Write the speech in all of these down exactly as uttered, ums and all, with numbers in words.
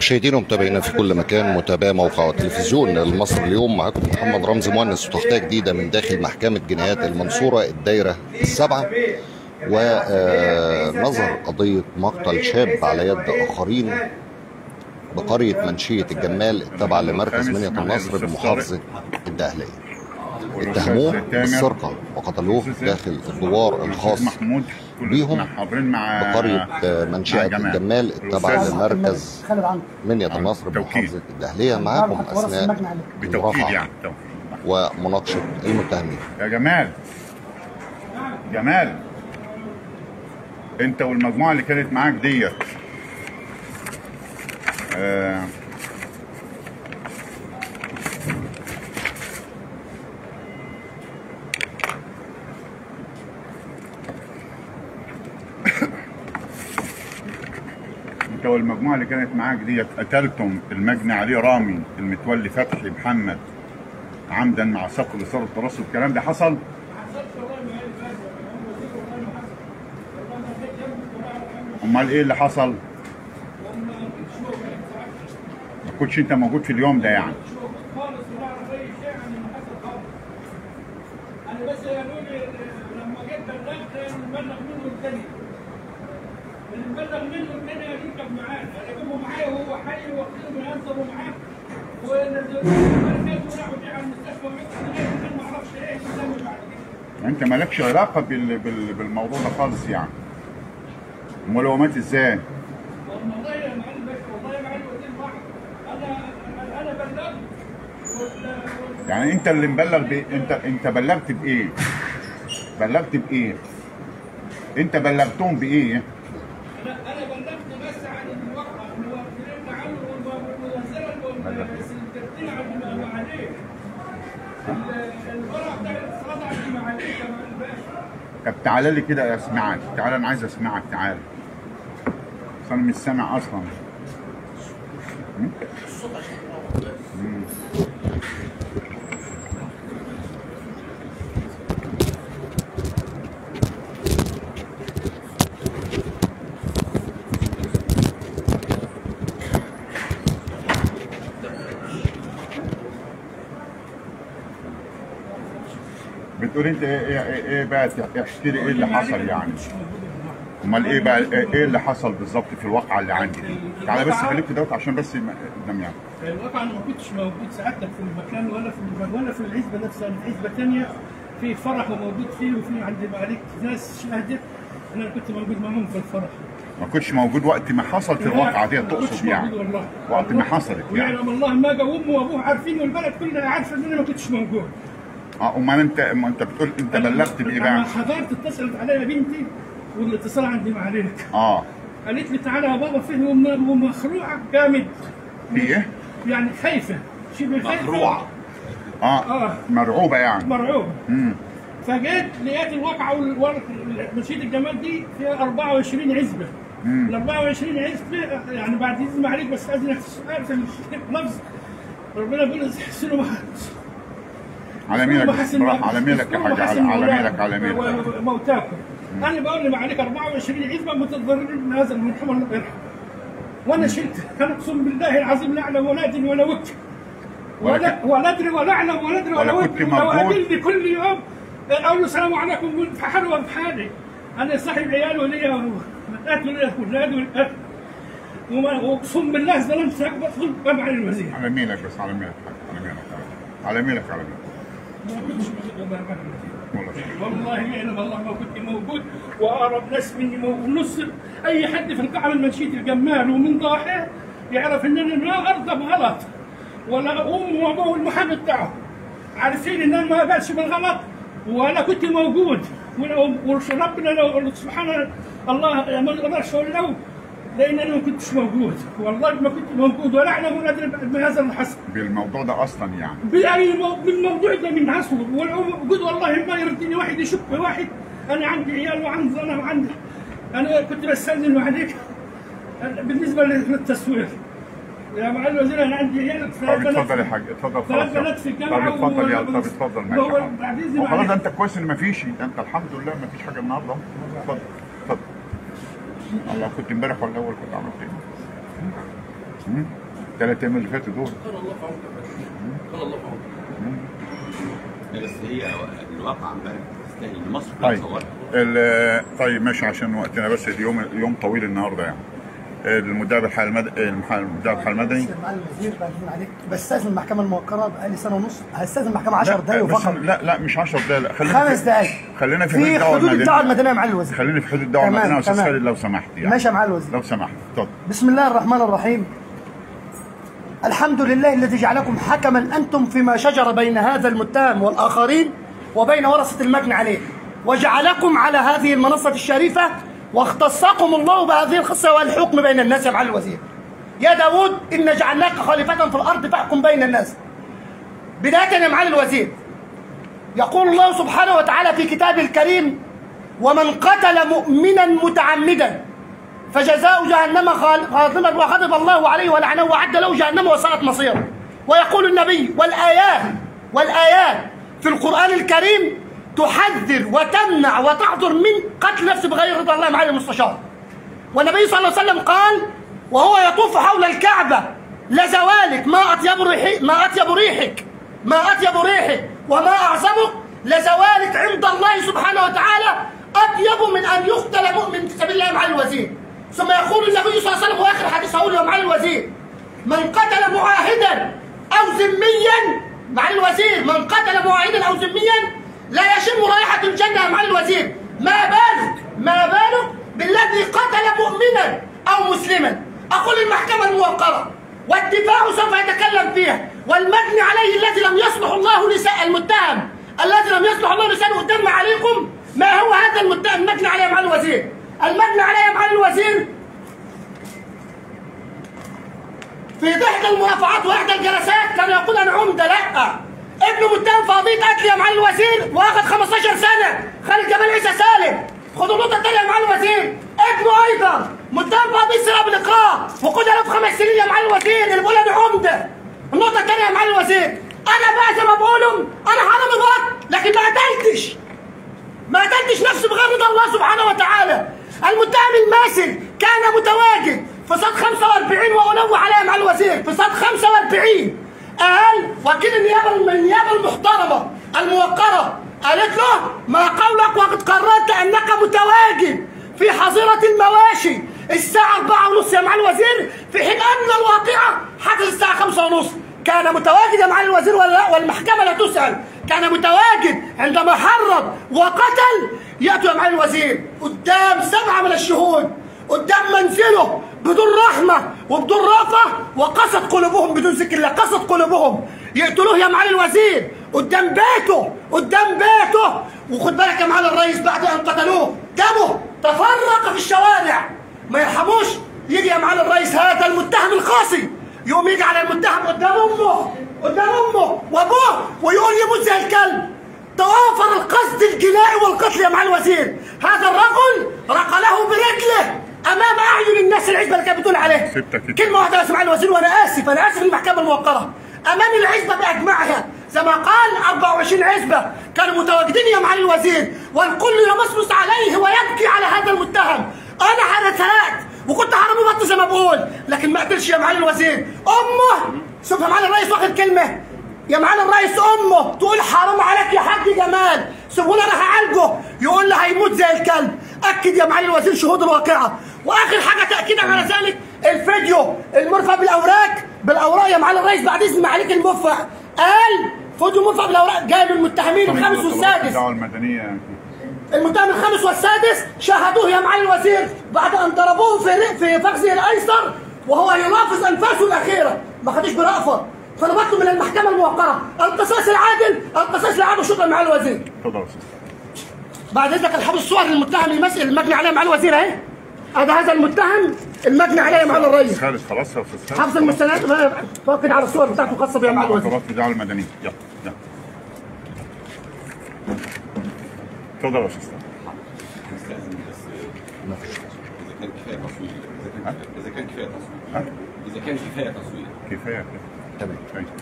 مشاهدينا ومتابعينا في كل مكان، متابعي موقع التلفزيون المصري اليوم، معكم محمد رمزي مؤنس وتغطية جديدة من داخل محكمة جنايات المنصورة الدايرة السابعة. ونظر قضية مقتل شاب على يد آخرين بقرية منشية الجمال التابعة لمركز منية النصر بمحافظة الدقهلية. اتهموه بالسرقة وقتلوه داخل الدوار الخاص بيهم بقرية منشأة الجمال التابعة لمركز منية النصر بمحافظة الدقهلية. معاكم أثناء المرافعة ومناقشة المتهمين. يا جمال جمال انت والمجموعة اللي كانت معاك ديت آه انت والمجموعه اللي كانت معاك ديت قتلتم المجني عليه رامي المتولي فتحي محمد عمدا مع سبق الاصرار والترصد. الكلام ده حصل؟ امال ايه اللي حصل؟ ما كنتش انت موجود في اليوم ده يعني؟ انا بس قالوا لي لما جيت بلغت نبلغ منه الثاني اللي نبلغ منه الثاني يركب معانا، يجيبوا معايا وهو حي واخدينه يهزروا معاه ونزلوه المركز وراحوا بيه على المستشفى ما اعرفش ايه اللي بعد كده. انت مالكش علاقه بال... بال... بالموضوع ده خالص يعني. امال هو مات ازاي؟ والله يا معلم باشا، والله يا معلم وزير بعض انا انا بلغت وال... يعني انت اللي مبلغ ب... انت انت بلغت بايه؟ بلغت بايه؟ انت بلغتهم بايه؟ انا انا بلغت بس عن الواقع اللي هو اتكلمنا عنه والمنزله والسلتين على عليه الورع بتاع الاتصالات على عليه يا معلم باشا. طب تعالى لي كده اسمعك، تعالى انا عايز اسمعك، تعالى. بس انا مش سامع اصلا. بتقول انت ايه ايه, إيه بقى احكي لي ايه اللي حصل يعني؟ امال ايه بقى ايه اللي حصل بالظبط في الواقعه اللي عندي دي؟ تعالى بس خليك في دوت عشان بس قدام يعني. الواقعه انا ما كنتش موجود سعادتك في المكان ولا في ولا في العزبه نفسها، في عزبه ثانيه في فرح موجود فيه وفي عند معاليك ناس شاهدت. انا كنت موجود معاهم في الفرح. ما كنتش موجود وقت ما حصلت الواقعه دي تقصد يعني؟ والله وقت ما حصلت يعني. ويعلم الله ما جا امه وابوه عارفين والبلد كلها عارفه ان انا ما كنتش موجود. اه امال انت ما انت بتقول انت بلغت بايه بقى؟ انا حضرت اتصلت عليا بنتي والاتصال عندي معاليك. اه قالت لي تعالى يا بابا فين ومخروعه جامد. في ايه؟ يعني خايفه شبه خايفه. مخروعه اه اه مرعوبه يعني. مرعوبه. امم فجيت لقيت الواقعه منشيه الجمال دي فيها أربعة وعشرين عزبه. ال أربعة وعشرين عزبه يعني بعد اذن معاليك بس اذنك في السؤال في اللفظ ربنا بيقول احسنوا على ميلك على ميلك يا حاج، على ميلك على ميلك موتاكم. انا بقول لي معاليك أربعة وعشرين عزبه متضررين من هذا المرحوم الله يرحمه. وانا شلت، انا اقسم بالله العظيم لا اعلم ولا ادري ولا وك ولا ولا ادري ولا اعلم ولا ادري ولا وك. لو قابلني كل يوم اقول له السلام عليكم في حالي وفي حالي. انا صاحب عيال وليا اكل وليا اولاد والاكل واقسم بالله ظلمت اكبر ظلم على الوزير. على ميلك بس على ميلك على ميلك على ميلك على ميلك والله يعلم الله ما كنت موجود واقرب ناس مني ونص اي حد في القاعه من منشيه الجمال ومن ضاحيه يعرف ان انا ما ارضى بغلط ولا امه وابوه المحامي بتاعه عارفين ان انا ما اقبلش بالغلط وانا كنت موجود وربنا لو سبحان الله ما اقدرش اقول له لان انا ما كنتش موجود. والله ما كنت موجود ولا اعلم ولا ادري بهذا اللي حصل. بالموضوع ده اصلا يعني؟ باي مو... بالموضوع ده من عصره والوجود. والله ما يردني واحد يشك بواحد. انا عندي عيال وعندي انا وعندي انا كنت بستاذن عليك بالنسبه للتصوير يا معالي الوزير. انا عندي عيال ثلاث بنات. اتفضل يا حاج اتفضل. ثلاث بنات في الجامعه. طب اتفضل يا طب اتفضل ماشي. خلاص انت كويس ان ما فيش، انت الحمد لله ما فيش حاجه النهارده. اتفضل اتفضل. الله كنت امبارح ولا الاول كنت عملت ايه؟ ثلاث ايام اللي فاتوا دول. كان الله في عونك كان الله في عونك. بس هي الواقع بقى تستاهل مصر طيب تصورها. طيب ماشي عشان وقتنا، بس اليوم يوم طويل النهارده يعني. المدعي بالحال المدني المدعي بالحال المدني معالي الوزير بعدين عليك بستاذن المحكمه الموقره بقالي سنه ونص، هستاذن المحكمه عشر دقائق فقط. لا لا مش عشر دقائق، خلينا خمس دقائق خلينا في, في حدود الدعوه المدنيه يا معالي الوزير. خلينا في حدود الدعوه المدنيه يا استاذ خالد لو سمحت يعني. ماشي يا معالي الوزير لو سمحت اتفضل. بسم الله الرحمن الرحيم. الحمد لله الذي جعلكم حكما انتم فيما شجر بين هذا المتهم والاخرين وبين ورثه المجني عليه، وجعلكم على هذه المنصه الشريفه، واختصكم الله بهذه الخصة والحكم بين الناس يا معالي الوزير. يا داود إن جعلناك خليفة في الأرض فاحكم بين الناس. بداية يا معالي الوزير، يقول الله سبحانه وتعالى في كتابه الكريم: ومن قتل مؤمنا متعمدا فجزاء جهنم خالدا وغضب الله عليه ولعنه وأعد له جهنم وساءت مصيره. ويقول النبي: والآيات والآيات في القرآن الكريم تحذر وتمنع وتحذر من قتل نفس بغير رضا الله معالي المستشار. والنبي صلى الله عليه وسلم قال وهو يطوف حول الكعبة: لزوالك ما أطيب ريحك ما أطيب ريحك ما أطيب ريحك وما أعظمك لزوالك عند الله سبحانه وتعالى أطيب من أن يقتل مؤمن في سبيل الله معالي الوزير. ثم يقول النبي صلى الله عليه وسلم وآخر حديث هقوله يا معالي الوزير: من قتل معاهدا أو ذميا معالي الوزير من قتل معاهدا أو ذميا لا يشم رائحة الجنة يا معالي الوزير. ما بالك ما بالك بالذي قتل مؤمنا أو مسلما. أقول المحكمة الموقرة والدفاع سوف يتكلم فيها، والمجني عليه الذي لم يصلح الله لسان المتهم الذي لم يصلح الله لسانه قدام عليكم. ما هو هذا المتهم المجني عليه يا معالي الوزير؟ المجني عليه يا معالي الوزير في إحدى المرافعات وإحدى الجلسات كان يقول أنا عمدة. لا، ابنه متهم في قضية قتل يا معالي الوزير واخد خمستاشر سنة. خالد جمال عيسى سالم. خدوا النقطة الثانية يا معالي الوزير، ابنه أيضا متهم في قضية سرقة بالإكراه وقتل له في خمس سنين يا معالي الوزير. اللي بيقول أنا عمدة. النقطة الثانية يا معالي الوزير، أنا بقى زي ما بقولهم أنا حرامي غلط، لكن ما قتلتش ما قتلتش نفسي بغير رضا الله سبحانه وتعالى. المتهم الماسل كان متواجد في صد خمسة وأربعين وأنوه عليه يا معالي الوزير في صد خمسة وأربعين. قال وكيل النيابه النيابه المحترمه الموقره قالت له: ما قولك وقد قررت انك متواجد في حظيره المواشي الساعه أربعة ونص يا معالي الوزير، في حين ان الواقعه حدثت الساعه خمسة ونص. كان متواجد يا معالي الوزير ولا لا؟ والمحكمه لا تسال. كان متواجد عندما حرض وقتل. ياتوا يا معالي الوزير قدام سبعه من الشهود قدام منزله بدون رحمة وبدون رأفة، وقست قلوبهم بدون ذكر الله، قست قلوبهم يقتلوه يا معالي الوزير قدام بيته قدام بيته. وخد بالك يا معالي الرئيس بعد أن قتلوه دمه تفرق في الشوارع. ما يرحموش. يجي يا معالي الرئيس هذا المتهم القاسي يقوم يجي على المتهم قدام أمه قدام أمه وأبوه ويقول يموت زي الكلب. توافر القصد الجنائي والقتل يا معالي الوزير. هذا الرجل رقله برجله امام اعين الناس العزبه اللي كانت بتقول عليه. كلمه واحده بس معالي الوزير وانا اسف انا اسف المحكمه الموقره امام العزبه باجمعها زي ما قال أربعة وعشرين عزبه كانوا متواجدين يا معالي الوزير، والكل يمصمص عليه ويبكي على هذا المتهم. انا حرقت وكنت حرامي بط زي ما بقول، لكن ما قدرش يا معالي الوزير. امه شوف يا معالي الرئيس واخد كلمه يا معالي الرئيس، امه تقول حرام عليك يا حاج جمال سيبوني انا هعالجه، يقول لها هيموت زي الكلب. اكد يا معالي الوزير شهود الواقعه. واخر حاجه تاكيدا على ذلك الفيديو المرفع بالاوراق بالاوراق يا معالي الرئيس بعد اذن معاليك المرفع قال فيديو مرفع بالاوراق جاي من المتهمين الخامس والسادس. الدعوه المدنيه المتهم الخامس والسادس شاهدوه يا معالي الوزير بعد ان ضربوه في في فخذه الايسر وهو يلافظ انفاسه الاخيره، ما خدش برأفه. فانا بطلب من المحكمه الموقره القصاص العادل القصاص العادل. شكرا معالي الوزير. اتفضل. بعد اذنك الحفظ الصور للمتهم المسئل المجني عليه معالي الوزير اهي. هذا هذا المتهم المجني عليه معالي الرئيس. خالص خلاص يا استاذ. حفظ المستندات فاقد على الصور بتاعته الخاصه بيها معالي الوزير. خلاص الدعوه المدنيه. يلا يلا. اتفضل يا استاذ. اذا كان كفايه تصوير اذا كان كفايه تصوير كفايه تمام.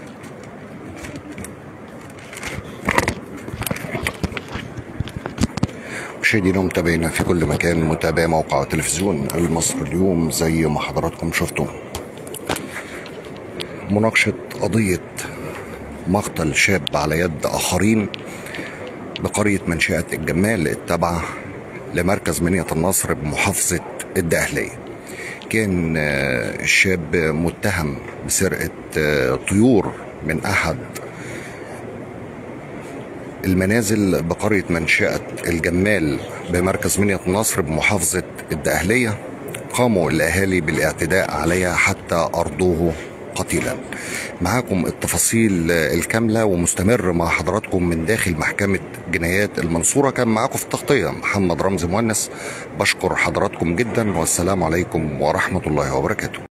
مشاهدينا ومتابعينا في كل مكان، متابعي موقع تلفزيون المصري اليوم زي ما حضراتكم شفتوا مناقشة قضية مقتل شاب على يد آخرين بقرية منشأة الجمال التابعة لمركز منية النصر بمحافظة الدقهلية. كان الشاب متهم بسرقة طيور من أحد المنازل بقرية منشأة الجمال بمركز منية النصر بمحافظة الدقهلية. قاموا الأهالي بالاعتداء عليها حتى أرضوه قتيلا. معاكم التفاصيل الكاملة ومستمر مع حضراتكم من داخل محكمة جنايات المنصورة. كان معاكم في التغطية محمد رمزي مؤنس. بشكر حضراتكم جدا والسلام عليكم ورحمة الله وبركاته.